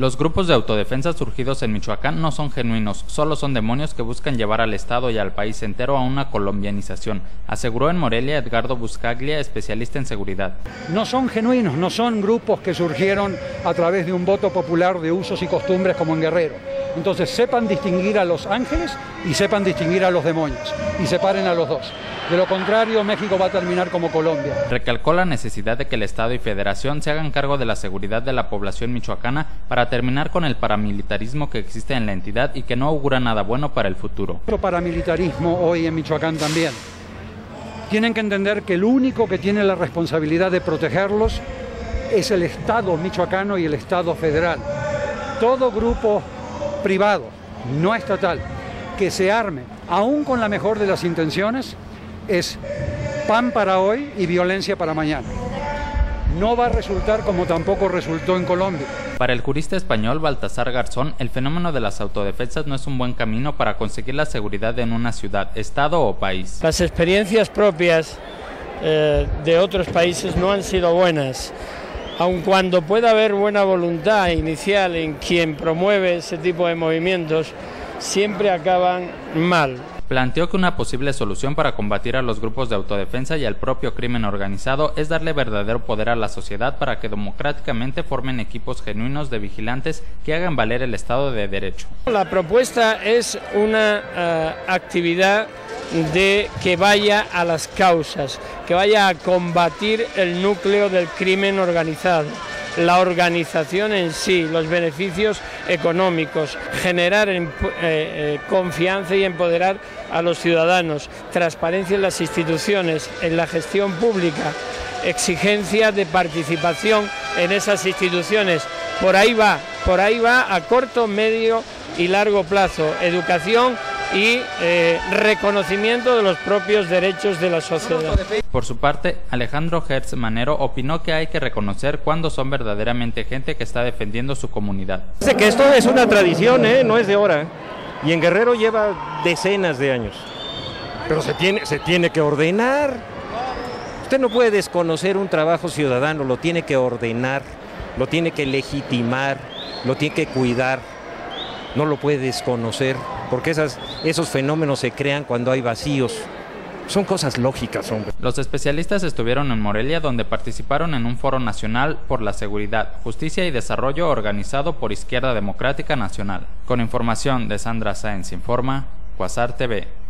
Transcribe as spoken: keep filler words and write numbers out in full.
Los grupos de autodefensa surgidos en Michoacán no son genuinos, solo son demonios que buscan llevar al Estado y al país entero a una colombianización, aseguró en Morelia Edgardo Buscaglia, especialista en seguridad. No son genuinos, no son grupos que surgieron a través de un voto popular de usos y costumbres como en Guerrero. Entonces sepan distinguir a los ángeles y sepan distinguir a los demonios, y separen a los dos. De lo contrario, México va a terminar como Colombia. Recalcó la necesidad de que el Estado y Federación se hagan cargo de la seguridad de la población michoacana para terminar con el paramilitarismo que existe en la entidad y que no augura nada bueno para el futuro. El paramilitarismo hoy en Michoacán también. Tienen que entender que el único que tiene la responsabilidad de protegerlos es el Estado michoacano y el Estado federal. Todo grupo privado, no estatal, que se arme, aún con la mejor de las intenciones, es pan para hoy y violencia para mañana. No va a resultar como tampoco resultó en Colombia. Para el jurista español Baltasar Garzón, el fenómeno de las autodefensas no es un buen camino para conseguir la seguridad en una ciudad, estado o país. Las experiencias propias eh, de otros países no han sido buenas. Aun cuando pueda haber buena voluntad inicial en quien promueve ese tipo de movimientos, siempre acaban mal. Planteó que una posible solución para combatir a los grupos de autodefensa y al propio crimen organizado es darle verdadero poder a la sociedad para que democráticamente formen equipos genuinos de vigilantes que hagan valer el Estado de Derecho. La propuesta es una uh, actividad de que vaya a las causas, que vaya a combatir el núcleo del crimen organizado, la organización en sí, los beneficios económicos, generar eh, eh, confianza y empoderar a los ciudadanos, transparencia en las instituciones, en la gestión pública, exigencia de participación en esas instituciones. Por ahí va, por ahí va a corto, medio y largo plazo, educación y eh, reconocimiento de los propios derechos de la sociedad. Por su parte, Alejandro Hertz Manero opinó que hay que reconocer cuándo son verdaderamente gente que está defendiendo su comunidad. Dice que esto es una tradición, ¿eh? No es de ahora, y en Guerrero lleva decenas de años, pero se tiene, se tiene que ordenar. Usted no puede desconocer un trabajo ciudadano, lo tiene que ordenar, lo tiene que legitimar, lo tiene que cuidar, no lo puede desconocer. Porque esas, esos fenómenos se crean cuando hay vacíos. Son cosas lógicas, hombre. Los especialistas estuvieron en Morelia, donde participaron en un foro nacional por la seguridad, justicia y desarrollo organizado por Izquierda Democrática Nacional. Con información de Sandra Sáenz Informa, Quasar T V.